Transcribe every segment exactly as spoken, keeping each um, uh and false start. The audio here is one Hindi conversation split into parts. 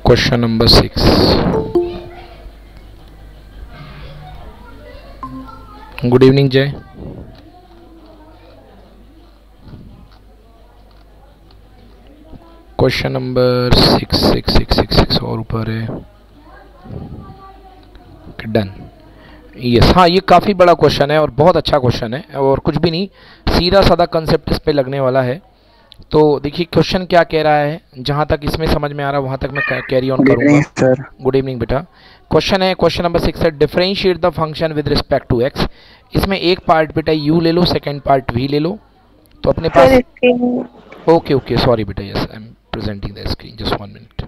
Question number six. Good evening, Jay. Question number six six six six six और ऊपर है. डन. यस, हाँ, ये काफ़ी बड़ा क्वेश्चन है और बहुत अच्छा क्वेश्चन है और कुछ भी नहीं, सीधा साधा कंसेप्ट इस पे लगने वाला है. तो देखिए क्वेश्चन क्या कह रहा है, जहाँ तक इसमें समझ में आ रहा है वहाँ तक मैं कैरी ऑन करूँगा. सर गुड इवनिंग बेटा. क्वेश्चन है, क्वेश्चन नंबर सिक्स है, differentiate the function with respect to x. इसमें एक पार्ट बेटा यू ले लो, सेकेंड पार्ट वी ले लो. तो अपने पास ओके ओके सॉरी बेटा, yes I am presenting the screen, just one minute.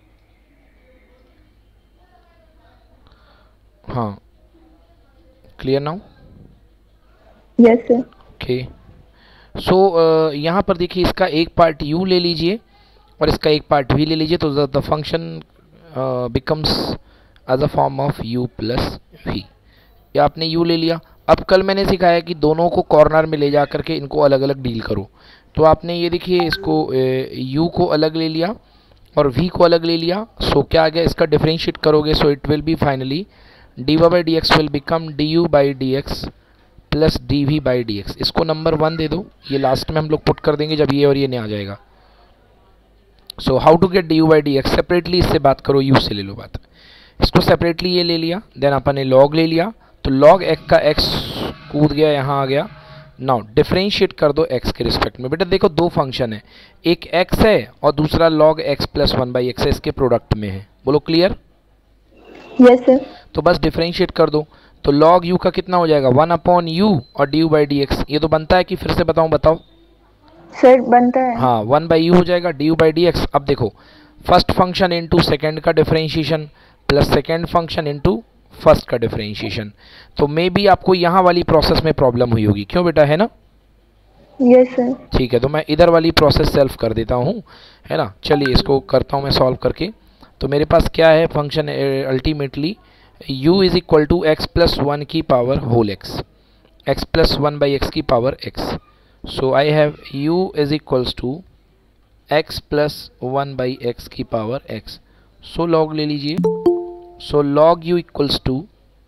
हाँ, clear now? Yes sir. Okay. So uh, यहाँ पर देखिए इसका एक पार्ट u ले लीजिए और इसका एक पार्ट v ले लीजिए, तो the function uh, becomes as a form of u plus v. या आपने u ले लिया. अब कल मैंने सिखाया कि दोनों को कॉर्नर में ले जा करके इनको अलग अलग डील करो. तो आपने ये देखिए इसको u को अलग ले लिया और v को अलग ले लिया. सो क्या आ गया, इसका डिफरेंशिएट करोगे so it will be finally dy by d x will become du by d x plus dv by d x. इसको नंबर वन दे दो, ये लास्ट में हम लोग पुट कर देंगे जब ये और ये नहीं आ जाएगा. So how to get du by d x separately, इससे बात करो, u से ले लो बात. इसको सेपरेटली ये ले लिया, देन अपन ने log ले लिया, तो log x का x कूद गया, यहाँ आ गया. नाउ डिफरेंशिएट कर दो x के रिस्पेक्ट में. बेटा देखो दो फंक्शन है, एक x है और दूसरा log x plus one by x है, इसके प्रोडक्ट में है. बोलो क्लियर? Yes sir. तो बस डिफरेंशिएट कर दो, तो log u का कितना हो जाएगा, वन अपॉन यू और du बाई डी एक्स. ये तो बनता है कि फिर से बताऊं? बताओ सर. बनता है. हाँ, वन बाई यू हो जाएगा, du बाई डी एक्स. अब देखो फर्स्ट फंक्शन इंटू सेकेंड का differentiation plus second function into first का डिफरेंशिएशन. तो मे बी आपको यहाँ वाली प्रोसेस में प्रॉब्लम हुई होगी, क्यों बेटा, है ना? Yes sir. ठीक है, तो मैं इधर वाली प्रोसेस सेल्फ कर देता हूँ, है ना. चलिए इसको करता हूँ मैं सॉल्व करके. तो मेरे पास क्या है function, ultimately u is equal to x plus one की power whole x, x plus one by x की power x. So I have u is equals to x plus one by x की पावर एक्स. सो log ले लीजिए. So log u equals to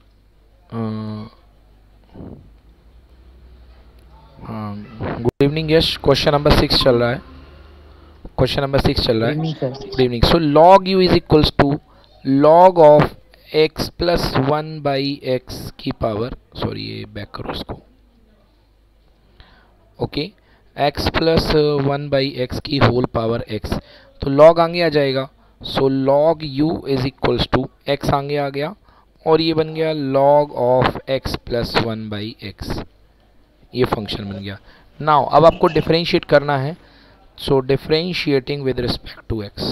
good evening Yash. Question number six चल रहा है, क्वेश्चन नंबर सिक्स चल रहा है. Good evening. So log u is equals to log of x plus one by x की पावर, सॉरी ये बैक करो इसको, okay, x plus one by x की होल पावर x. तो log आगे आ जाएगा. So log u is equals to x आगे आ गया और ये बन गया log of x plus one by x. ये फंक्शन बन गया. नाउ अब आपको डिफरेंशिएट करना है. So differentiating with respect to x.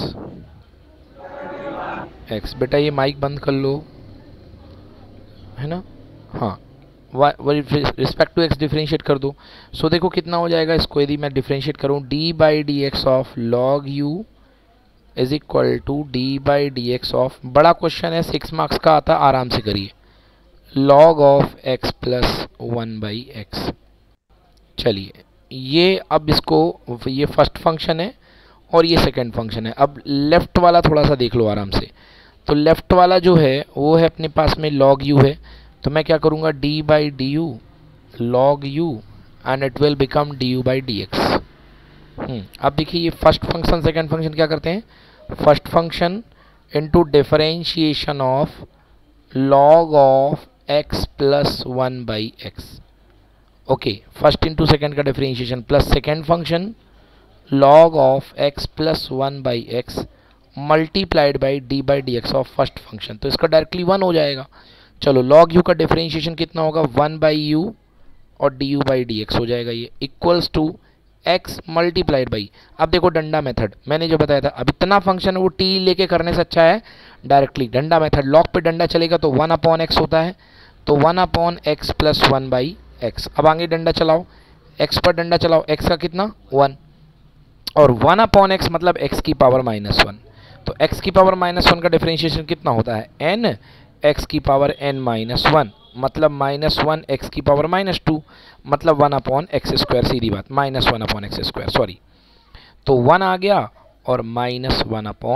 x बेटा ये माइक बंद कर लो, है ना. हाँ, रिस्पेक्ट टू x डिफरेंशिएट कर दो. सो so, देखो कितना हो जाएगा. इसको यदि मैं डिफरेंशिएट करूँ, d by d x of log u is equal to d by d x of, बड़ा क्वेश्चन है, सिक्स मार्क्स का आता, आराम से करिए, log of x plus one by x. चलिए ये अब इसको, ये फर्स्ट फंक्शन है और ये सेकंड फंक्शन है. अब लेफ्ट वाला थोड़ा सा देख लो आराम से. तो लेफ्ट वाला जो है वो है अपने पास में log u है. तो मैं क्या करूँगा, d by d u log u and it will become du by d x. अब देखिए ये फर्स्ट फंक्शन सेकंड फंक्शन क्या करते हैं, first function into differentiation of log of x plus one by x. Okay, first into second का differentiation plus second function log of x plus one by x multiplied by d by d x of first function. तो इसका डायरेक्टली वन हो जाएगा. चलो log u का डिफरेंशिएशन कितना होगा, वन बाई यू और du बाई डी एक्स हो जाएगा. ये equals to x multiplied by, अब देखो डंडा मेथड मैंने जो बताया था, अब इतना फंक्शन है वो t लेके करने से अच्छा है डायरेक्टली डंडा मेथड. log पे डंडा चलेगा तो वन अपॉन एक्स होता है, तो one upon x plus one by x. अब आगे डंडा चलाओ, x पर डंडा चलाओ, x का कितना, वन, और वन अपॉन एक्स मतलब x की पावर माइनस वन. तो x की पावर माइनस वन का डिफरेंशिएशन कितना होता है, n, x की पावर n माइनस वन मतलब माइनस वन एक्स की पावर माइनस टू मतलब वन अपॉन एक्स स्क्वायर. सीधी बात, minus one upon x square, sorry. तो वन आ गया और minus one upon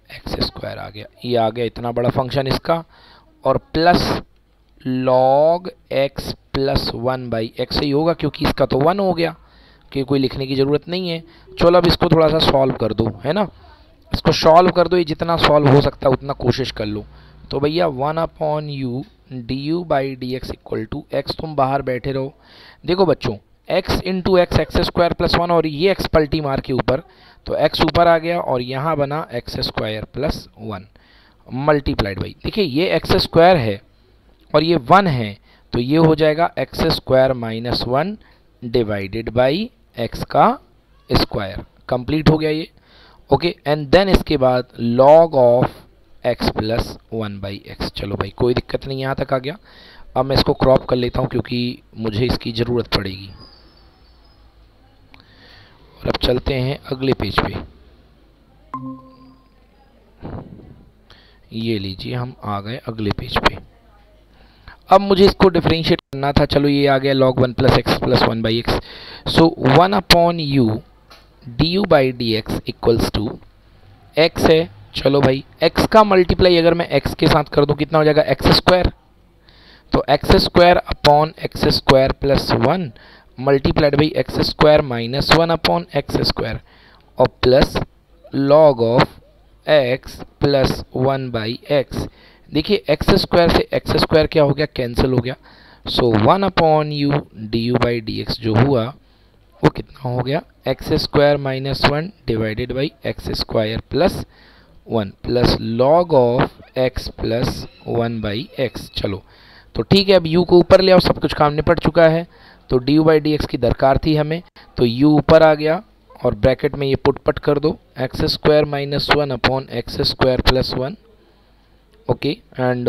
x square आ गया, ये आ गया इतना बड़ा फंक्शन इसका, और plus log x plus one by x ही होगा क्योंकि इसका तो वन हो गया, कि कोई लिखने की ज़रूरत नहीं है। चलो अब इसको थोड़ा सा सॉल्व कर दो, है ना, इसको सॉल्व कर दो, ये जितना सॉल्व हो सकता है उतना कोशिश कर लो। तो भैया one upon u d u by d x equal to x, तुम बाहर बैठे रहो। देखो बच्चों, x into x x square plus one, और ये एक्स पलटी मार के ऊपर, तो एक्स ऊपर आ गया और यहाँ बना x square plus one multiplied by, देखिए ये एक्स स्क्वायर है और ये वन है, तो ये हो जाएगा x square minus one divided by x का स्क्वायर। कंप्लीट हो गया ये, ओके। एंड देन इसके बाद log of x plus one by x. चलो भाई कोई दिक्कत नहीं, यहाँ तक आ गया। अब मैं इसको क्रॉप कर लेता हूँ क्योंकि मुझे इसकी ज़रूरत पड़ेगी। और अब चलते हैं अगले पेज पे। ये लीजिए, हम आ गए अगले पेज पे। अब मुझे इसको डिफरेंशिएट करना था। चलो ये आ गया log one plus x plus one by x. So one upon u d u by d x equals to x है। चलो भाई x का मल्टीप्लाई अगर मैं x के साथ कर दूं कितना हो जाएगा, एक्स स्क्वायर। तो x square upon x square plus one multiplied by x square minus one upon x square, और plus log of x plus one by x. देखिए एक्स स्क्वायर से एक्स स्क्वायर क्या हो गया, कैंसिल हो गया। So one upon u d u by d x जो हुआ वो कितना हो गया, x square minus one divided by x square plus one plus log of x plus one by x. चलो तो ठीक है, अब u को ऊपर ले आओ, सब कुछ काम निपट चुका है। तो d u by d x की दरकार थी हमें, तो u ऊपर आ गया और ब्रैकेट में ये पुट पट कर दो, x square minus one upon x square plus one, okay, and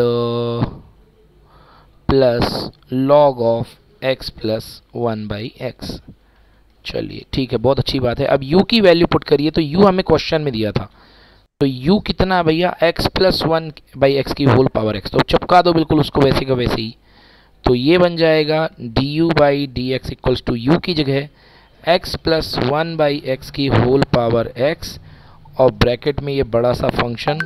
plus log of x plus one by x. चलिए ठीक है, बहुत अच्छी बात है। अब u की वैल्यू पुट करिए, तो u हमें क्वेश्चन में दिया था, तो u कितना भैया, x plus one by x की होल पावर x, तो चिपका दो बिल्कुल उसको वैसे का वैसे ही। तो ये बन जाएगा d u by d x equals to u की जगह x plus one by x की होल पावर x, और ब्रैकेट में ये बड़ा सा फंक्शन,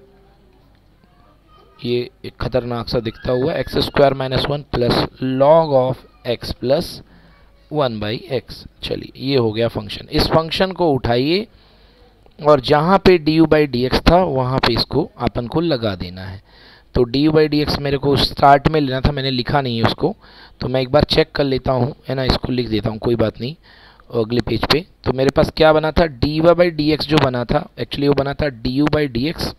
ये एक खतरनाक सा दिखता हुआ x square minus one plus log of x plus one by x. चलिए ये हो गया फंक्शन। इस फंक्शन को उठाइए और जहाँ पे d u by d x था वहाँ पे इसको अपन को लगा देना है। तो d u by d x मेरे को स्टार्ट में लेना था, मैंने लिखा नहीं है उसको, तो मैं एक बार चेक कर लेता हूँ, है ना, इसको लिख देता हूँ, कोई बात नहीं, अगले पेज पे। तो मेरे पास क्या बना था, d y by d x जो बना था, एक्चुअली वो बना था d u by d x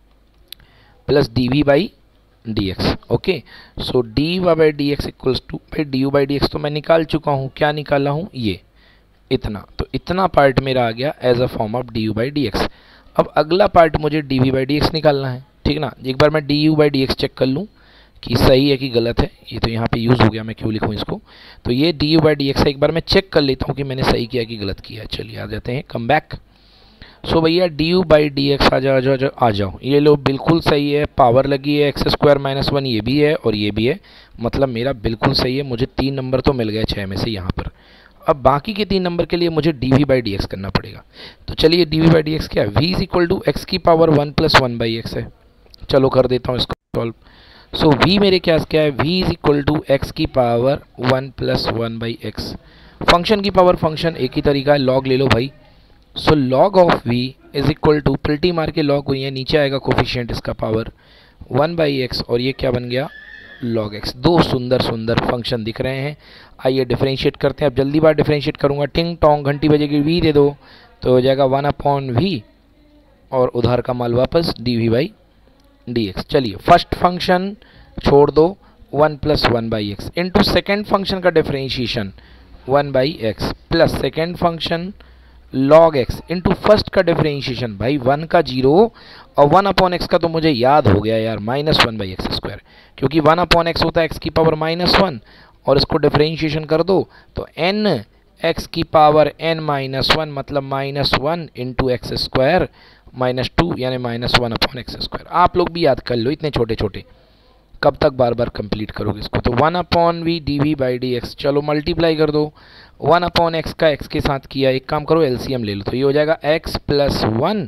plus d v by d x, okay. So d y by d x equals to भाई d u by d x तो मैं निकाल चुका हूँ, क्या निकाला हूँ, ये इतना। तो इतना पार्ट मेरा आ गया as a form of d u by d x. अब अगला पार्ट मुझे d v by d x निकालना है, ठीक ना। एक बार मैं d u by d x check कर लूँ कि सही है कि गलत है। ये तो यहाँ पे यूज़ हो गया, मैं क्यों लिखूँ इसको। तो ये d u by d x है, एक बार मैं चेक कर लेता हूँ कि मैंने सही किया कि गलत किया। चलिए आ जाते हैं, कम बैक। सो भैया d u by d x आ जाओ, आ जाओ आ जाओ, ये लो बिल्कुल सही है, पावर लगी है, एक्स स्क्वायर माइनस वन ये भी है और ये भी है, मतलब मेरा बिल्कुल सही है। मुझे तीन नंबर तो मिल गए छः में से यहाँ पर। अब बाकी के तीन नंबर के लिए मुझे d v by d x करना पड़ेगा। तो चलिए d v by d x क्या है, v is equal to x की power one plus one by x है। चलो कर देता हूँ इसको सॉल्व। सो वी मेरे क्या क्या है, v is equal to x की power one plus one by x. Function की पावर फंक्शन एक ही तरीका है, लॉग ले लो भाई। So log of v is equal to पल्टी मार के लॉग हुई है, नीचे आएगा कोफिशिएंट इसका पावर वन बाई एक्स, और ये क्या बन गया, लॉग एक्स। दो सुंदर सुंदर फंक्शन दिख रहे हैं। आइए डिफरेंशिएट करते हैं। अब जल्दी बार डिफरेंशिएट करूंगा, टिंग टोंग घंटी बजेगी, वी दे दो तो हो जाएगा वन अपॉन वी, और उधार का माल वापस d v by d x. चलिए फर्स्ट फंक्शन छोड़ दो, one plus one by x into second function का differentiation one by x plus second function log x into first का डिफरेंशिएशन, भाई वन का जीरो और वन अपॉन एक्स का तो मुझे याद हो गया यार, minus one by x square, क्योंकि वन अपॉन एक्स होता है एक्स की पावर माइनस वन, और इसको डिफरेंशिएशन कर दो तो एन एक्स की पावर एन माइनस वन, मतलब minus one into x square minus two, यानी minus one upon x square. आप लोग भी याद कर लो, इतने छोटे छोटे कब तक बार बार कंप्लीट करोगे इसको। तो one upon v d v by d x, चलो मल्टीप्लाई कर दो, वन अपॉन एक्स का एक्स के साथ किया, एक काम करो एलसीएम ले लो, तो ये हो जाएगा एक्स प्लस वन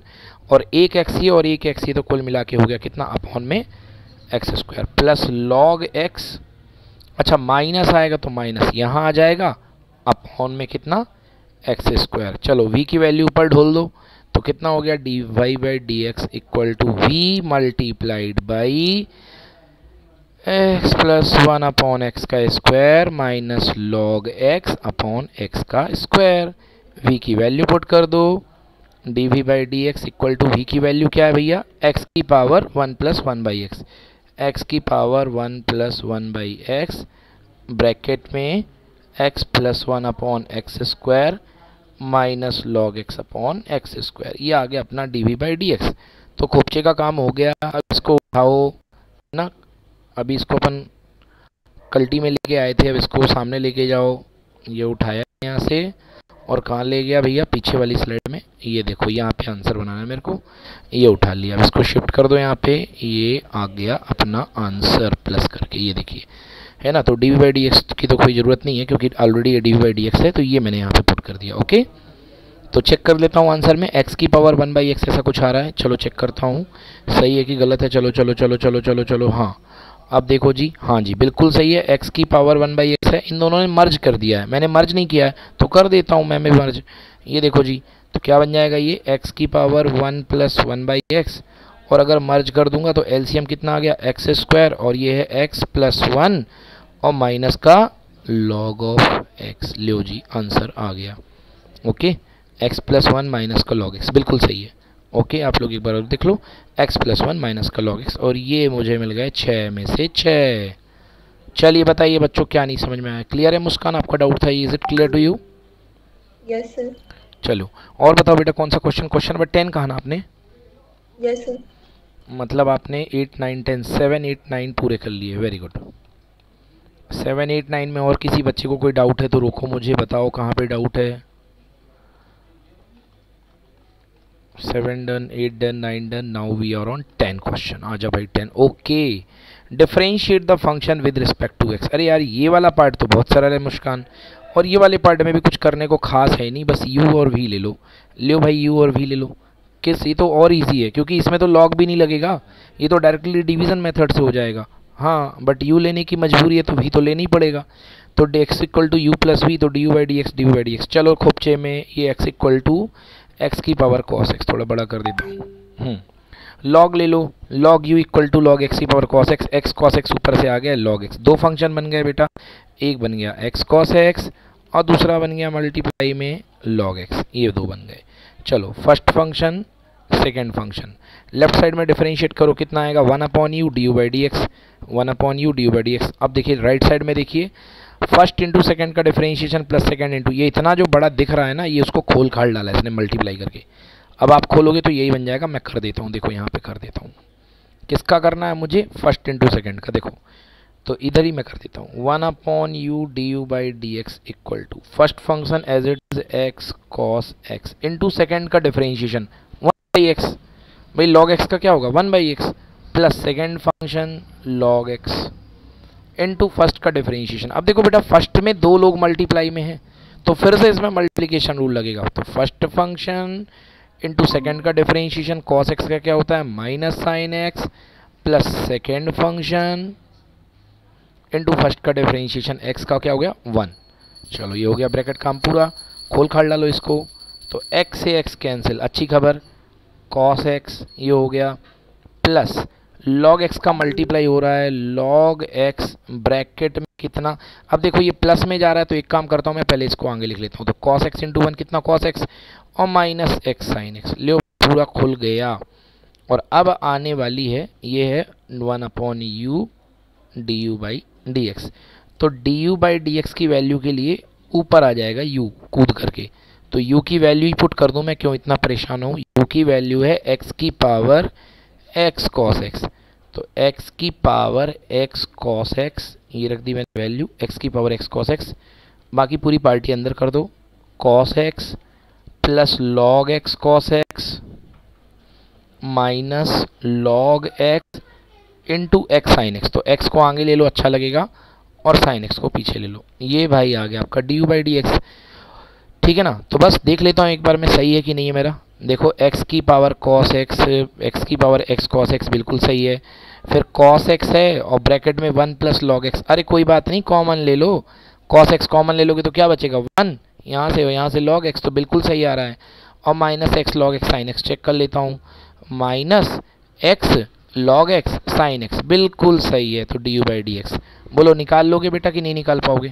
और एक एक्स ये और एक एक्स ये, तो कुल मिला के हो गया कितना अपॉन में x square plus log x. अच्छा माइनस आएगा तो माइनस यहाँ आ जाएगा अपॉन में कितना एक्स स्क्वायर। चलो v की वैल्यू ऊपर ढोल दो तो कितना हो गया d y by d x equal to v multiplied by x plus one upon x का square minus log x upon x का स्क्वायर। v की वैल्यू पुट कर दो, d v by d x equal to we की वैल्यू क्या है भैया x की power one plus one by x, x की power one plus one by x bracket में x plus one upon x square minus log x upon x square. ये आ गया अपना d v by d x. तो खोपचे का काम हो गया। अब इसको उठाओ ना, अभी इसको अपन कल्टी में लेके आए थे, अब इसको सामने लेके जाओ। ये उठाया यहाँ से और कहाँ ले गया भैया पीछे वाली स्लाइड में। ये देखो यहाँ पे आंसर बनाना है मेरे को, ये उठा लिया। अब इसको शिफ्ट कर दो यहाँ पे, ये आ गया अपना आंसर प्लस करके, ये देखिए है ना। तो d v by d x की तो कोई ज़रूरत नहीं है क्योंकि ऑलरेडी ये d v by d x है, तो ये मैंने यहाँ पे पुट कर दिया। ओके तो चेक कर लेता हूँ आंसर में एक्स की पावर वन बाई एक्स ऐसा कुछ आ रहा है। चलो चेक करता हूँ सही है कि गलत है। चलो चलो चलो चलो चलो चलो हाँ अब देखो जी, हाँ जी बिल्कुल सही है। एक्स की पावर वन बाई एक्स है, इन दोनों ने मर्ज कर दिया है, मैंने मर्ज नहीं किया है तो कर देता हूँ मैं भी मर्ज। ये देखो जी, तो क्या बन जाएगा ये एक्स की power one plus one by x, और अगर मर्ज कर दूंगा तो एलसीएम कितना आ गया एक्स स्क्वायर, और ये है एक्स प्लस वन और माइनस का लॉग ऑफ एक्स। लो जी आंसर आ गया। Okay x plus one minus का लॉग एक्स बिल्कुल सही है। ओके आप लोग एक बार और देख लो, एक्स प्लस वन माइनस का लॉग एक्स, और ये मुझे मिल गए छः में से छः। चलिए बताइए बच्चों क्या नहीं समझ में आया? क्लियर है मुस्कान, आपका डाउट था, is it clear to you? Yes sir. चलो और बताओ बेटा कौन सा क्वेश्चन, क्वेश्चन नंबर टेन कहा ना आपने? Yes sir. मतलब आपने eight nine ten seven eight nine पूरे कर लिए, very good. Seven eight nine में और किसी बच्चे को कोई डाउट है तो रोको, मुझे बताओ कहाँ पे डाउट है। Seven done, eight done, nine done, now we are on ten question. आ जा भाई ten. Okay differentiate the function with respect to x. अरे यार ये वाला पार्ट तो बहुत सरल है मुस्कान, और ये वाले पार्ट में भी कुछ करने को खास है नहीं, बस u और v ले लो। लो भाई u और v ले लो। किस, ये तो और इजी है क्योंकि इसमें तो लॉग भी नहीं लगेगा, ये तो डायरेक्टली डिवीजन मेथड से हो जाएगा। हाँ बट u लेने की मजबूरी है तो v तो लेना ही पड़ेगा। तो x equal to u plus v, तो d u by d x d u by d x. चलो खोपचे में ये x इक्वल टू एक्स की पावर कॉस एक्स, थोड़ा बड़ा कर देता हूँ। लॉग ले लो, log u equal to log x की power cos x, x cos x ऊपर से आ गया लॉग एक्स। दो फंक्शन बन गए बेटा, एक बन गया एक्स कॉस एक्स और दूसरा बन गया मल्टीप्लाई में लॉग एक्स, ये दो बन गए। चलो first function second function, left side में डिफरेंशिएट करो, कितना आएगा one upon u d u by d x, one upon u d u by d x. अब देखिए राइट साइड में देखिए फर्स्ट इंटू सेकंड का डिफरेंशिएशन प्लस सेकंड इंटू, ये इतना जो बड़ा दिख रहा है ना, ये उसको खोल खाल डाला है इसने मल्टीप्लाई करके। अब आप खोलोगे तो यही बन जाएगा। मैं कर देता हूँ, देखो यहाँ पे कर देता हूँ। किसका करना है मुझे? फर्स्ट इंटू सेकेंड का। देखो तो इधर ही मैं कर देता हूँ, one upon u d u by d x equal to first function as it is x cos x into second का डिफरेंशिएशन वन बाई एक्स। भाई लॉग एक्स का क्या होगा? One by x plus second function log x into first का डिफरेंशिएशन। अब देखो बेटा फर्स्ट में दो लोग मल्टीप्लाई में हैं तो फिर से इसमें मल्टीप्लिकेशन रूल लगेगा। तो फर्स्ट फंक्शन इनटू सेकंड का डिफरेंशिएशन कॉस एक्स का क्या होता है? Minus sine x plus second function into first का डिफरेंशिएशन एक्स का क्या हो गया? वन। चलो ये हो गया ब्रैकेट काम पूरा, खोल खाल डालो इसको। तो एक्स से एक्स कैंसिल, अच्छी खबर, कॉस एक्स ये हो गया प्लस लॉग एक्स का मल्टीप्लाई हो रहा है लॉग एक्स ब्रैकेट में कितना। अब देखो ये प्लस में जा रहा है तो एक काम करता हूँ मैं, पहले इसको आगे लिख लेता हूँ। तो कॉस एक्स इंटू वन कितना? कॉस एक्स और माइनस एक्स साइन एक्स। लो पूरा खुल गया। और अब आने वाली है ये है one upon u d u by d x. तो d u by d x की वैल्यू के लिए ऊपर आ जाएगा u कूद करके, तो u की वैल्यू ही पुट कर दूँ मैं, क्यों इतना परेशान हूँ। u की वैल्यू है x की पावर x cos x, तो x की पावर x cos x ये रख दी मैंने वैल्यू, x की पावर x cos x। बाकी पूरी पार्टी अंदर कर दो, cos x plus log x cos x minus log x into x sine x. तो x को आगे ले लो अच्छा लगेगा और साइन x को पीछे ले लो। ये भाई आ गया आपका d u by d x, ठीक है ना। तो बस देख लेता हूँ एक बार मैं सही है कि नहीं है मेरा। देखो x की पावर cos x, x की पावर x cos x बिल्कुल सही है। फिर cos x है और ब्रैकेट में वन प्लस लॉग एक्स, अरे कोई बात नहीं कॉमन ले लो, cos x कॉमन ले लोगे तो क्या बचेगा वन, यहाँ से यहाँ से log x तो बिल्कुल सही आ रहा है, और minus x log x sine x check कर लेता हूँ, minus x log x sine x बिल्कुल सही है। तो d u by d x बोलो निकाल लोगे बेटा कि नहीं निकाल पाओगे?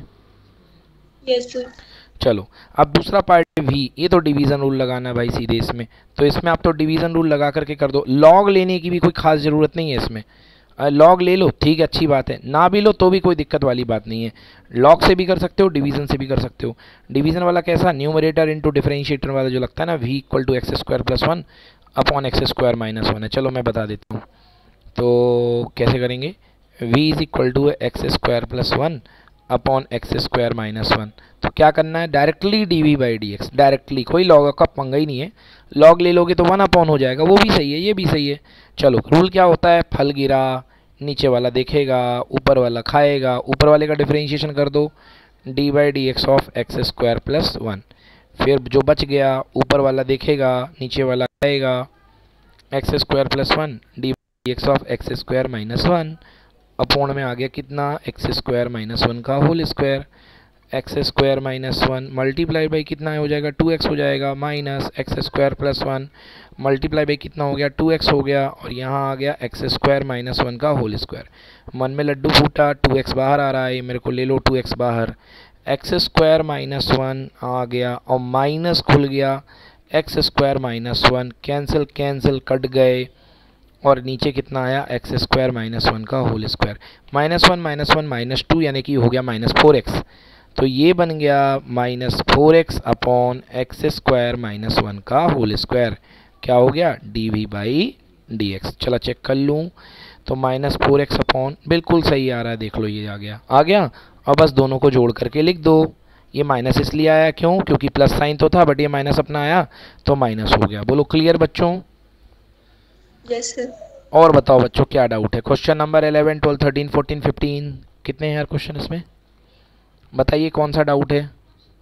Yes sir. चलो अब दूसरा पार्ट भी, ये तो डिवीज़न रूल लगाना है भाई सीधे इसमें, तो इसमें आप तो डिवीज़न रूल लगा करके कर दो, लॉग लेने की भी कोई खास ज़रूरत नहीं है इसमें, लॉग ले लो ठीक है अच्छी बात है, ना भी लो तो भी कोई दिक्कत वाली बात नहीं है, लॉग से भी कर सकते हो डिवीज़न से भी कर सकते हो। डिवीज़न वाला कैसा, न्यूमरेटर इंटू डिफरेंशिएटर वाला जो लगता है ना, v equal to x square plus one upon x square minus one है। चलो मैं बता देता हूँ, तो कैसे करेंगे, v is equal to x square plus one upon x square minus one, तो क्या करना है directly d v by d x, directly, कोई लॉग का पंगा ही नहीं है, लॉग ले लोगे तो वन अपॉन हो जाएगा, वो भी सही है ये भी सही है। चलो रूल क्या होता है, फल गिरा नीचे वाला देखेगा ऊपर वाला खाएगा, ऊपर वाले का डिफरेंशिएशन कर दो d by d x of x square plus one, फिर जो बच गया ऊपर वाला देखेगा नीचे वाला खाएगा, x square plus one d x of x square minus one, upon में आ गया कितना एक्स स्क्वायर माइनस वन का whole square, x square minus one multiply by कितना हो जाएगा टू एक्स हो जाएगा, minus x square plus one multiply by कितना हो गया टू एक्स हो गया, और यहाँ आ गया एक्स स्क्वायर माइनस वन का होल स्क्वायर। मन में लड्डू फूटा, टू एक्स बाहर आ रहा है, मेरे को ले लो टू एक्स बाहर, एक्स स्क्वायर माइनस वन आ गया और माइनस खुल गया, x square minus one cancel cancel cut गए, और नीचे कितना आया एक्स स्क्वायर माइनस वन का whole square, minus one minus one minus two यानी कि हो गया माइनस फोर एक्स, तो ये बन गया minus four x upon x square minus one का होल स्क्वायर, क्या हो गया d v by d x. चला चेक कर लूँ, तो माइनस फोर एक्स अपॉन बिल्कुल सही आ रहा है, देख लो ये आ गया आ गया अब बस दोनों को जोड़ करके लिख दो, ये माइनस इसलिए आया क्यों, क्योंकि प्लस साइन तो था बट ये माइनस अपना आया तो माइनस हो गया। बोलो क्लियर बच्चों? Yes sir. और बताओ बच्चों क्या डाउट है, question number eleven twelve thirteen fourteen fifteen कितने हैं यार क्वेश्चन इसमें, बताइए कौन सा डाउट है?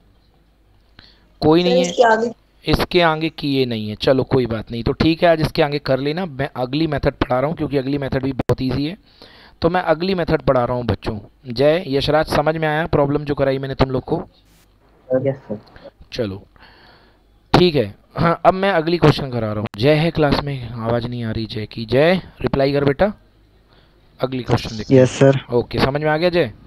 कोई नहीं है, इसके आगे इसके आगे किए नहीं है, चलो कोई बात नहीं, तो ठीक है आज इसके आगे कर लेना, मैं अगली मेथड पढ़ा रहा हूँ क्योंकि अगली मेथड भी बहुत ईजी है, तो मैं अगली मेथड पढ़ा रहा हूँ बच्चों। जय यशराज समझ में आया प्रॉब्लम जो कराई मैंने तुम लोग को? Yes sir. चलो ठीक है, हाँ अब मैं अगली क्वेश्चन करा रहा हूँ। जय है क्लास में, आवाज़ नहीं आ रही जय की, जय रिप्लाई कर बेटा, अगली क्वेश्चन देखते हैं। Yes sir. ओके समझ में आ गया जय?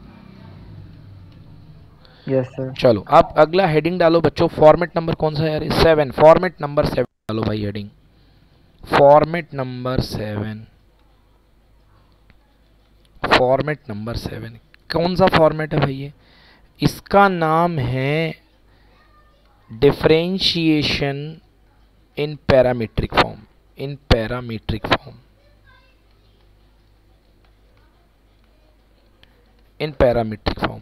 Yes sir. चलो अब अगला हेडिंग डालो बच्चों, फॉर्मेट नंबर कौन सा है यार, सेवन, फॉर्मेट नंबर सेवन डालो भाई heading, format number seven, format number seven कौन सा फॉर्मेट है भाई ये, इसका नाम है differentiation in parametric form, in parametric form, in parametric form,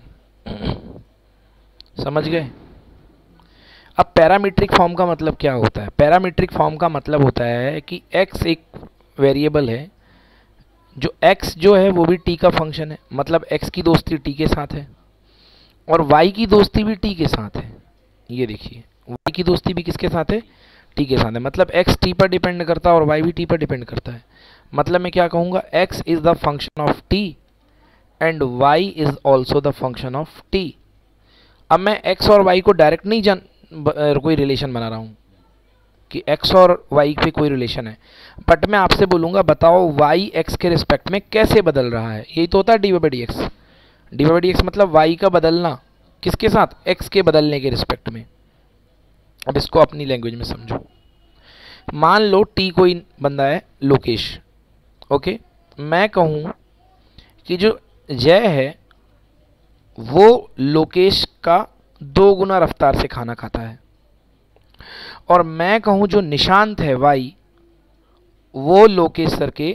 समझ गए? अब पैरामीट्रिक फॉर्म का मतलब क्या होता है, पैरामीट्रिक फॉर्म का मतलब होता है कि x एक वेरिएबल है, जो x जो है वो भी t का फंक्शन है, मतलब x की दोस्ती t के साथ है और y की दोस्ती भी t के साथ है, ये देखिए y की दोस्ती भी किसके साथ है, t के साथ है, मतलब x t पर डिपेंड करता है और y भी t पर डिपेंड करता है, मतलब मैं क्या कहूँगा x is the function of t and y is also the function of t। अब मैं x और y को डायरेक्ट नहीं जान कोई रिलेशन बना रहा हूँ कि x और y पे कोई रिलेशन है, बट मैं आपसे बोलूँगा बताओ y x के रिस्पेक्ट में कैसे बदल रहा है, यही तो होता है d y by d x, d y by d x मतलब y का बदलना किसके साथ, x के बदलने के रिस्पेक्ट में। अब इसको अपनी लैंग्वेज में समझो, मान लो t कोई बंदा है लोकेश, ओके, मैं कहूँ कि जो जय है वो लोकेश का दो गुना रफ्तार से खाना खाता है, और मैं कहूँ जो निशांत है वाई वो लोकेश सर के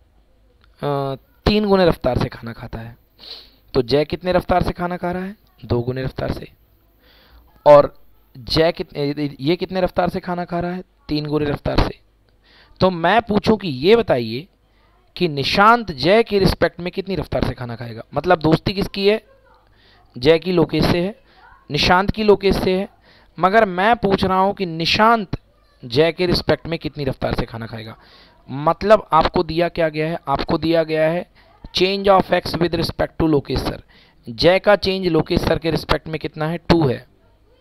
तीन गुने रफ्तार से खाना खाता है, तो जय कितने रफ्तार से खाना खा रहा है, दो गुने रफ्तार से, और जय कितने ये कितने रफ्तार से खाना खा रहा है, तीन गुने रफ्तार से। तो मैं पूछूं कि ये बताइए कि निशांत जय के रिस्पेक्ट में कितनी रफ्तार से खाना खाएगा, मतलब दोस्ती किसकी है, जय की लोकेश से है, निशांत की लोकेश से है, मगर मैं पूछ रहा हूं कि निशांत जय के रिस्पेक्ट में कितनी रफ्तार से खाना खाएगा। मतलब आपको दिया क्या गया है, आपको दिया गया है change of x with respect to Lokesh sir. Jay का चेंज लोकेश सर के रिस्पेक्ट में कितना है, टू है।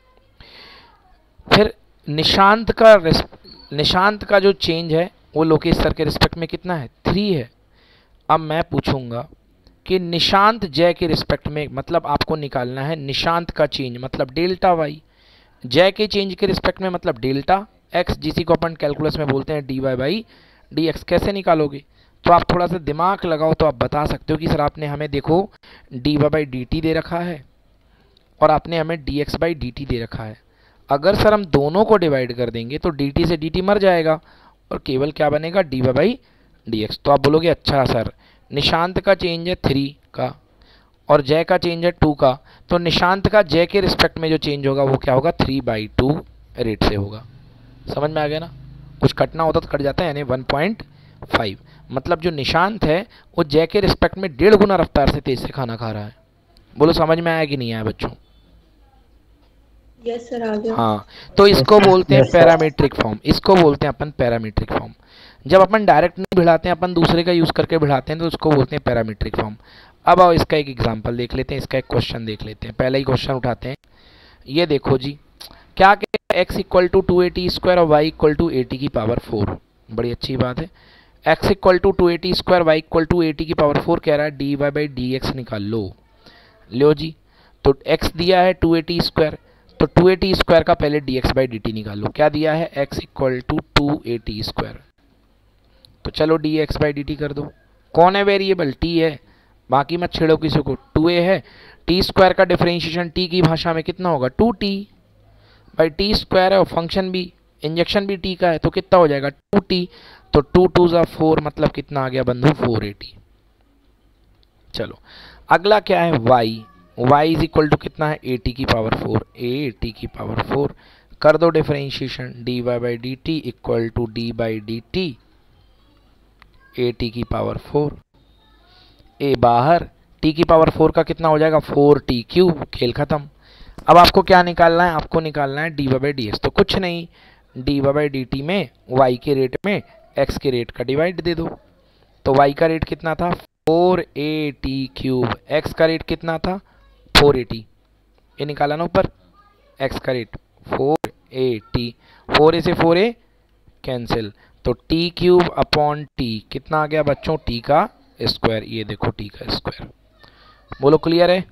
फिर निशांत का निशांत का जो चेंज है वो लोकेश सर के रिस्पेक्ट में कितना है, थ्री है। अब मैं पूछूंगा कि निशांत जय के रिस्पेक्ट में, मतलब आपको निकालना है निशांत का चेंज मतलब डेल्टा वाई, जय के चेंज के रिस्पेक्ट में मतलब डेल्टा एक्स, जिसी को अपन कैलकुलस में बोलते हैं d y by d x. कैसे निकालोगे, तो आप थोड़ा सा दिमाग लगाओ तो आप बता सकते हो कि सर आपने हमें देखो d y by d t दे रखा है और आपने हमें d x by d t दे रखा है। अगर सर हम दोनों को डिवाइड कर देंगे तो डी टी से डी टी मर जाएगा और केवल क्या बनेगा, d y by d x. तो आप बोलोगे अच्छा सर निशांत का चेंज है थ्री का और जय का चेंज है टू का, तो निशांत का जय के रिस्पेक्ट में जो चेंज होगा वो क्या होगा, थ्री बाई टू रेट से होगा। समझ में आ गया ना, कुछ कटना होता तो कट जाता है, यानी वन पॉइंट फाइव। मतलब जो निशांत है वो जय के रिस्पेक्ट में डेढ़ गुना रफ्तार से तेज से खाना खा रहा है। बोलो समझ में आया कि नहीं आया बच्चों। यस सर आ गया। हाँ, तो इसको बोलते हैं Yes, sir. पैरामीट्रिक फॉर्म, इसको बोलते हैं अपन पैरामीट्रिक फॉर्म। जब अपन डायरेक्ट नहीं भिड़ाते हैं, अपन दूसरे का यूज़ करके भिड़ाते हैं तो उसको बोलते हैं पैरामीट्रिक फॉर्म। अब आओ इसका एक एग्जांपल देख लेते हैं, इसका एक क्वेश्चन देख लेते हैं। पहला ही क्वेश्चन उठाते हैं, ये देखो जी क्या कहता है, x equal to two a t square और वाई इक्वल टू एटी की पावर फोर। बड़ी अच्छी बात है, x equal to two a t square y equal to a t की पावर फोर कह रहा है, d y by d x निकाल लो। लो जी, तो एक्स दिया है टू एटी स्क्वायर, तो टू एटी स्क्वायर का पहले d x by d t निकालो। क्या दिया है, x equal to two a t square, तो चलो d x by d t कर दो। कौन है वेरिएबल, टी है, बाकी मत छेड़ो किसी को। टू ए है, टी स्क्वायर का डिफरेंशिएशन टी की भाषा में कितना होगा, two t by t square है और फंक्शन भी इंजेक्शन भी टी का है तो कितना हो जाएगा, टू टी। तो टू टू ज़ा फोर, मतलब कितना आ गया बंधु, फोर एटी। चलो अगला क्या है, y y is equal to कितना है, एटी की पावर फोर, एटी की पावर फोर कर दो differentiation, d y by d t equal to d by d t a t की पावर फोर। ए बाहर, टी की पावर फोर का कितना हो जाएगा, फोर टी क्यूब, खेल खत्म। अब आपको क्या निकालना है, आपको निकालना है d y by d x. तो कुछ नहीं, d y by d t में वाई के रेट में एक्स के रेट का डिवाइड दे दो। तो वाई का रेट कितना था, four a t cube, x का रेट कितना था, फोर ए टी। ये निकाला ना ऊपर, एक्स का rate four a t, four a से फोर ए कैंसिल, तो टी क्यूब अपॉन टी कितना आ गया बच्चों, टी का स्क्वायर। ये देखो टी का स्क्वायर। बोलो क्लियर है।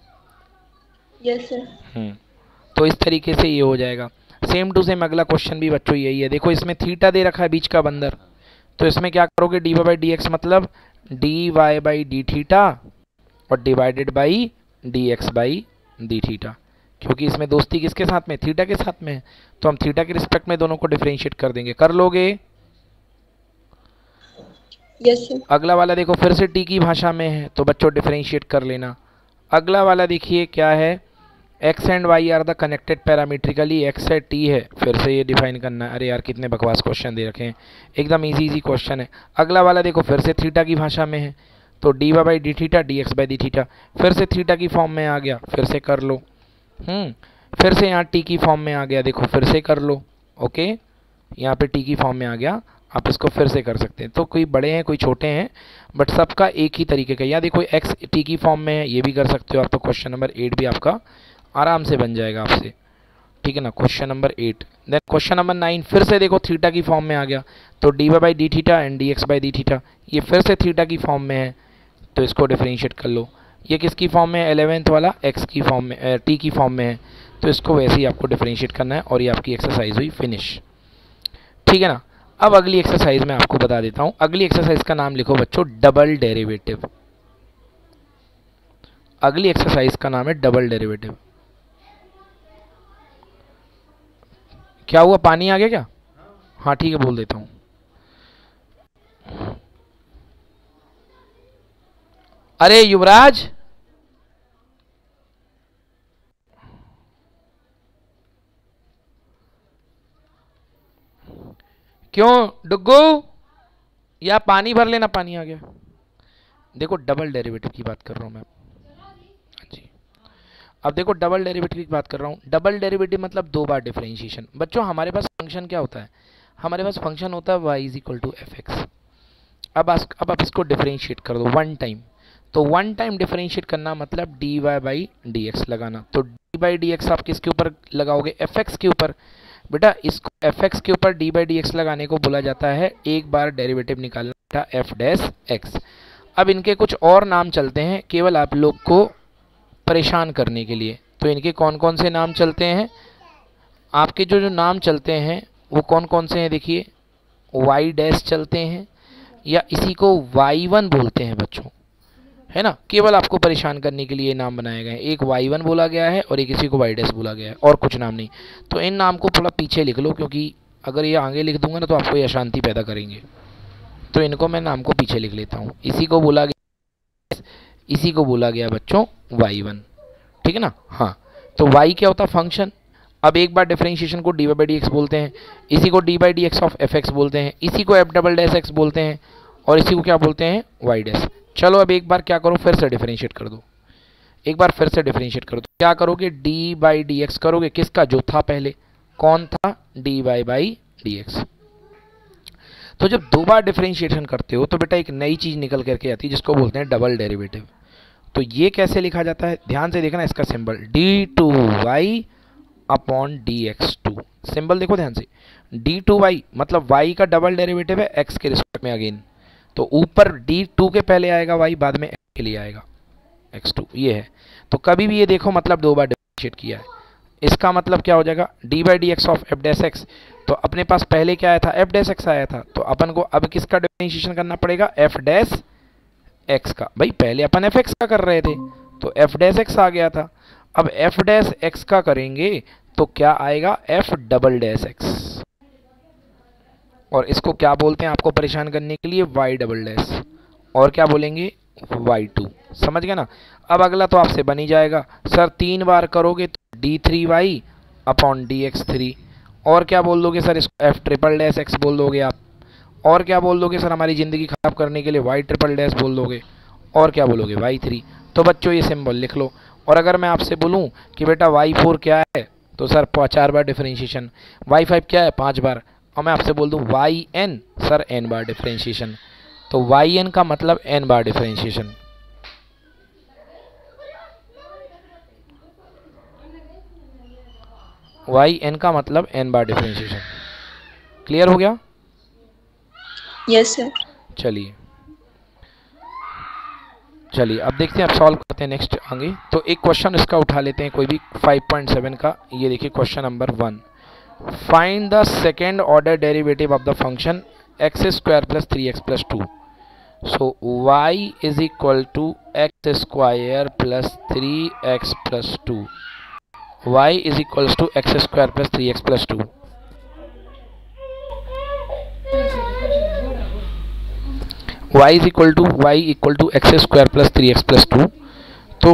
Yes sir. हम्म तो इस तरीके से ये हो जाएगा। सेम टू सेम अगला क्वेश्चन भी बच्चों यही है। देखो इसमें थीटा दे रखा है बीच का बंदर, तो इसमें क्या करोगे, d y by d x मतलब d y by d theta और divided by d x by d theta, क्योंकि इसमें दोस्ती किसके साथ में, थीटा के साथ में है, तो हम थीटा के रिस्पेक्ट में दोनों को डिफरेंशिएट कर देंगे। कर लोगे। Yes sir. अगला वाला देखो फिर से टी की भाषा में है तो बच्चों डिफरेंशिएट कर लेना। अगला वाला देखिए क्या है, x and y are the connected parametrically, x है टी है, फिर से ये डिफाइन करना है। अरे यार कितने बकवास क्वेश्चन दे रखे हैं, एकदम इजी इजी क्वेश्चन है। अगला वाला देखो फिर से थीटा की भाषा में है, तो d y by d theta d x by d theta, फिर से थीटा की फॉर्म में आ गया, फिर से कर लो। हम्म फिर से यहाँ टी की फॉर्म में आ गया, देखो फिर से कर लो। ओके, यहाँ पे टी की फॉर्म में आ गया, आप इसको फिर से कर सकते हैं। तो कोई बड़े हैं कोई छोटे हैं, बट सबका एक ही तरीके का। यहाँ देखो एक्स टी की फॉर्म में है, ये भी कर सकते हो आप। तो क्वेश्चन नंबर एट भी आपका आराम से बन जाएगा आपसे, ठीक है ना, question number eight. Then question number nine, फिर से देखो थीटा की फॉर्म में आ गया, तो d y by d theta and d x by d theta, ये फिर से थीटा की फॉर्म में है, तो इसको डिफरेंशिएट कर लो। ये किसकी फॉर्म में है, एलेवेंथ वाला एक्स की फॉर्म में, टी की फॉर्म में है, तो इसको वैसे ही आपको डिफरेंशिएट करना है और ये आपकी एक्सरसाइज हुई फिनिश, ठीक है ना। अब अगली एक्सरसाइज मैं आपको बता देता हूँ। अगली एक्सरसाइज का नाम लिखो बच्चों, डबल डेरिवेटिव। अगली एक्सरसाइज का नाम है डबल डेरिवेटिव। क्या हुआ, पानी आ गया क्या, हाँ ठीक है बोल देता हूँ। अरे युवराज, क्यों डुग्गू, या पानी भर लेना, पानी आ गया। देखो डबल डेरिवेटिव की बात कर रहा हूं मैं। जी अब देखो डबल डेरिवेटिव की बात कर रहा हूँ। डबल डेरिवेटिव मतलब दो बार डिफरेंशिएशन। बच्चों हमारे पास फंक्शन क्या होता है, हमारे पास फंक्शन होता है y is equal to f x. अब अब आप इसको डिफरेंशिएट कर दो वन टाइम, तो वन टाइम डिफरेंशिएट करना मतलब d y by d x लगाना। तो डी बाई डी एक्स आप किसके ऊपर लगाओगे, एफ एक्स के ऊपर। बेटा इसको एफ एक्स के ऊपर डी बाई डी एक्स लगाने को बोला जाता है एक बार डेरिवेटिव निकालना, बेटा एफ डैश एक्स। अब इनके कुछ और नाम चलते हैं केवल आप लोग को परेशान करने के लिए। तो इनके कौन कौन से नाम चलते हैं, आपके जो जो नाम चलते हैं वो कौन कौन से हैं, देखिए वाई डैश चलते हैं, या इसी को वाई वन बोलते हैं बच्चों, है ना। केवल आपको परेशान करने के लिए नाम बनाए गए हैं। एक वाई वन बोला गया है और एक इसी को वाई डैश बोला गया है, और कुछ नाम नहीं। तो इन नाम को थोड़ा पीछे लिख लो, क्योंकि अगर ये आगे लिख दूंगा ना तो आपको ये अशांति पैदा करेंगे। तो इनको मैं नाम को पीछे लिख लेता हूँ। इसी को बोला गया, इसी को बोला गया बच्चों वाई वन, ठीक है ना। हाँ, तो y क्या होता है, फंक्शन। अब एक बार डिफरेंशिएशन को d y by d x बोलते हैं, इसी को d by d x of f x बोलते हैं, इसी को एफ डबल डैश एक्स बोलते हैं, और इसी को क्या बोलते हैं, वाई डैश। चलो अब एक बार क्या करो, फिर से डिफरेंशिएट कर दो। एक बार फिर से डिफरेंशिएट कर दो, क्या करोगे, डी बाई डी एक्स करोगे, किसका, जो था पहले, कौन था, d y by d x. तो जब दो बार डिफरेंशिएशन करते हो तो बेटा एक नई चीज़ निकल करके आती है जिसको बोलते हैं डबल डेरिवेटिव। तो ये कैसे लिखा जाता है, ध्यान से देखना इसका symbol, d two y upon d x two. Symbol देखो ध्यान से, डी टू वाई मतलब y का डबल डेरिवेटिव है x के रिस्पेक्ट में अगेन। तो ऊपर डी टू के पहले आएगा y, बाद में x के लिए आएगा एक्स टू, ये है। तो कभी भी ये देखो मतलब दो बार डिफरेंशिएट किया है, इसका मतलब क्या हो जाएगा, d by d x of f dash x. तो अपने पास पहले क्या आया था, एफ डैश एक्स आया था, तो अपन को अब किसका डिफरेंशिएशन करना पड़ेगा, एफ डैश एक्स का। भाई पहले अपन एफ एक्स का कर रहे थे तो एफ डैश एक्स आ गया था, अब एफ डैश एक्स का करेंगे तो क्या आएगा, एफ डबल डैश एक्स। और इसको क्या बोलते हैं आपको परेशान करने के लिए, वाई डबल डैश, और क्या बोलेंगे, वाई टू। समझ गए ना। अब अगला तो आपसे बन ही जाएगा, सर तीन बार करोगे तो d three y upon d x three, और क्या बोल दोगे सर, इसको एफ ट्रिपल डैश एक्स बोल दोगे आप, और क्या बोल दोगे सर, हमारी ज़िंदगी ख़राब करने के लिए वाई ट्रिपल डैश बोल दोगे, और क्या बोलोगे, वाई थ्री। तो बच्चों ये सिंबल लिख लो। और अगर मैं आपसे बोलूं कि बेटा वाई फोर क्या है, तो सर चार बार डिफरेंशिएशन। वाई फाइव क्या है, पाँच बार। और मैं आपसे बोल दूं वाई एन, सर एन बार डिफरेंशिएशन। तो वाई एन का मतलब एन बार डिफरेंशिएशन। वाई एन का मतलब एन बार डिफरेंशिएशन। क्लियर हो गया। Yes sir. चलिए चलिए अब देखते हैं, अब सॉल्व करते हैं नेक्स्ट आगे। तो एक क्वेश्चन इसका उठा लेते हैं कोई भी, फाइव पॉइंट सेवन का। ये देखिए question number one, find the second order derivative of the function x square plus three x plus two. So y is equal to x square plus three x plus two. Y is equal to x square plus three x plus two. y is equal to y equal to x square plus three x plus two. तो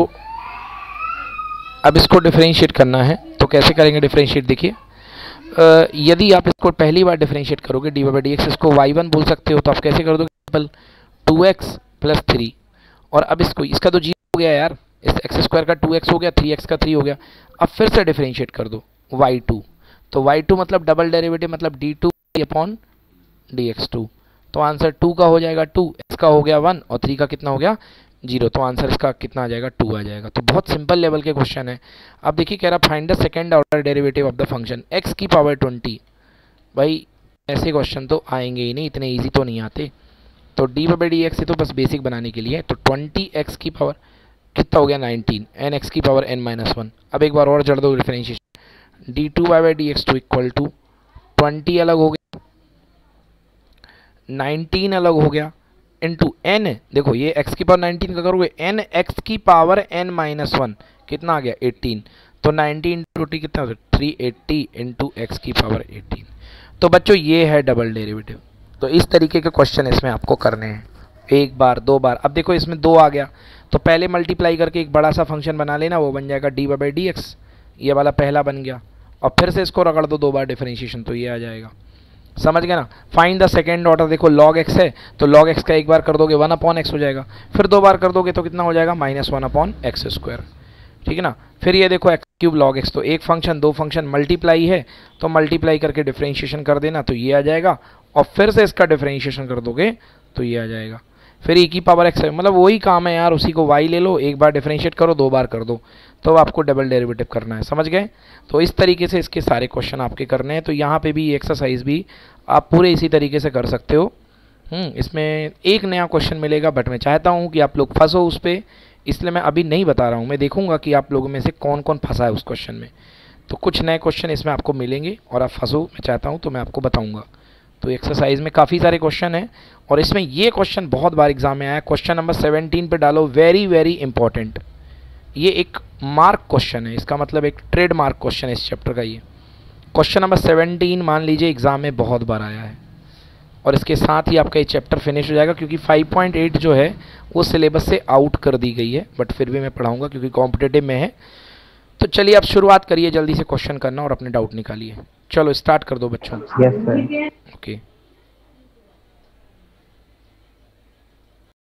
अब इसको डिफरेंशिएट करना है, तो कैसे करेंगे डिफरेंशिएट, देखिए यदि आप इसको पहली बार डिफरेंशिएट करोगे डी बाई डी एक्स, इसको वाई वन बोल सकते हो, तो आप कैसे कर दोगे, simple two x plus three. और अब इसको, इसका तो जीरो हो गया यार, इस एक्स स्क्वायर का टू एक्स हो गया, थ्री एक्स का थ्री हो गया। अब फिर से डिफरेंशिएट कर दो वाई टू। तो वाई टू मतलब डबल डेरिवेटिव मतलब d two upon d x two. तो आंसर टू का हो जाएगा टू, एक्स का हो गया वन, और थ्री का कितना हो गया, जीरो। तो आंसर इसका कितना आ जाएगा, टू आ जाएगा। तो बहुत सिंपल लेवल के क्वेश्चन है। अब देखिए कह रहा find the second order derivative of the function x की पावर ट्वेंटी। भाई ऐसे क्वेश्चन तो आएंगे ही नहीं, इतने ईजी तो नहीं आते। तो डी बाई डी एक्स से तो बस बेसिक बनाने के लिए। तो ट्वेंटी एक्स की पावर कितना हो गया, नाइनटीन, एन एक्स की पावर एन माइनस वन। अब एक बार और जड़ दो differentiation, d two y by d x two equal to twenty अलग हो गया, नाइनटीन अलग हो गया, इंटू एन। देखो ये x की पावर नाइनटीन का करोगे, एन एक्स की पावर n माइनस वन कितना आ गया, एटीन। तो नाइनटीन इंटू कितना होता है, थ्री एट्टी इंटू एक्स की पावर एटीन। तो बच्चों ये है डबल डेरिवेटिव। तो इस तरीके के क्वेश्चन इसमें आपको करने हैं, एक बार दो बार। अब देखो इसमें दो आ गया, तो पहले मल्टीप्लाई करके एक बड़ा सा फंक्शन बना लेना, वो बन जाएगा डी बाई डी एक्स। ये वाला पहला बन गया, और फिर से इसको रगड़ दो दो बार डिफरेंशिएशन, तो ये आ जाएगा। समझ गए ना। फाइंड द सेकेंड ऑर्डर, देखो लॉग एक्स है तो लॉग एक्स का एक बार कर दोगे वन अपॉन एक्स हो जाएगा, फिर दो बार कर दोगे तो कितना हो जाएगा, minus one upon x square. ठीक है ना। फिर ये देखो एक्स क्यूब लॉग एक्स, तो एक फंक्शन दो फंक्शन मल्टीप्लाई है तो मल्टीप्लाई करके डिफरेंशिएशन कर देना तो ये आ जाएगा, और फिर से इसका डिफरेंशिएशन कर दोगे तो ये आ जाएगा। फिर e की पावर एक्स है, मतलब वही काम है यार, उसी को y ले लो, एक बार डिफरेंशिएट करो, दो बार कर दो, तो आपको डबल डेरिवेटिव करना है, समझ गए। तो इस तरीके से इसके सारे क्वेश्चन आपके करने हैं। तो यहाँ पे भी एक्सरसाइज भी आप पूरे इसी तरीके से कर सकते हो। हम्म इसमें एक नया क्वेश्चन मिलेगा, बट मैं चाहता हूँ कि आप लोग फंसो उस पर, इसलिए मैं अभी नहीं बता रहा हूँ। मैं देखूंगा कि आप लोगों में से कौन कौन फंसा है उस क्वेश्चन में। तो कुछ नए क्वेश्चन इसमें आपको मिलेंगे और आप फंसो, मैं चाहता हूँ तो मैं आपको बताऊँगा। तो एक्सरसाइज में काफ़ी सारे क्वेश्चन हैं, और इसमें ये क्वेश्चन बहुत बार एग्जाम में आया। क्वेश्चन नंबर सेवनटीन पे डालो, वेरी वेरी इंपॉर्टेंट। ये एक मार्क क्वेश्चन है, इसका मतलब एक ट्रेड मार्क क्वेश्चन है इस चैप्टर का। ये क्वेश्चन नंबर सेवनटीन मान लीजिए एग्जाम में बहुत बार आया है, और इसके साथ ही आपका ये चैप्टर फिनिश हो जाएगा, क्योंकि फाइव पॉइंट एट जो है वो सिलेबस से आउट कर दी गई है, बट फिर भी मैं पढ़ाऊँगा क्योंकि कॉम्पिटेटिव में है। तो चलिए आप शुरुआत करिए, जल्दी से क्वेश्चन करना और अपने डाउट निकालिए। चलो स्टार्ट कर दो बच्चों। Yes sir.